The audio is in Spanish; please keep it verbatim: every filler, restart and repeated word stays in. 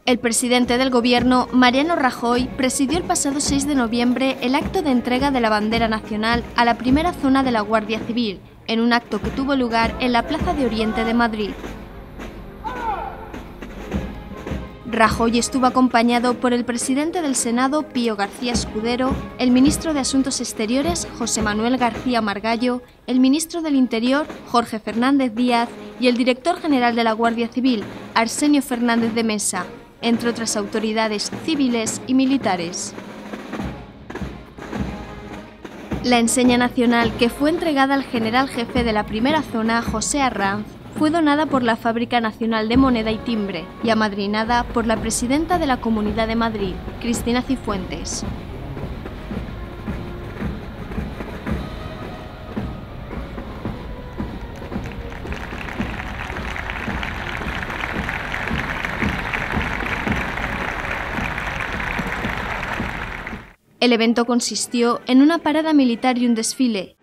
El presidente del Gobierno, Mariano Rajoy, presidió el pasado seis de noviembre el acto de entrega de la bandera nacional a la primera zona de la Guardia Civil, en un acto que tuvo lugar en la Plaza de Oriente de Madrid. Rajoy estuvo acompañado por el presidente del Senado, Pío García Escudero, el ministro de Asuntos Exteriores, José Manuel García Margallo, el ministro del Interior, Jorge Fernández Díaz, y el director general de la Guardia Civil, Arsenio Fernández de Mesa, entre otras autoridades civiles y militares. La enseña nacional, que fue entregada al general jefe de la primera zona, José Arranz, fue donada por la Fábrica Nacional de Moneda y Timbre y amadrinada por la presidenta de la Comunidad de Madrid, Cristina Cifuentes. El evento consistió en una parada militar y un desfile,